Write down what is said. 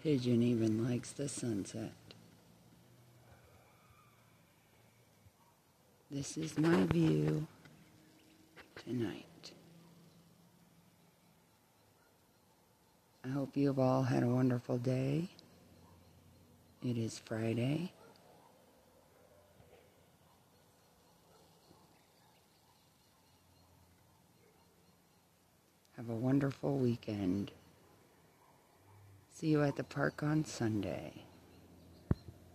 pigeon even likes the sunset. This is my view tonight. I hope you have all had a wonderful day. It is Friday. Have a wonderful weekend. See you at the park on Sunday.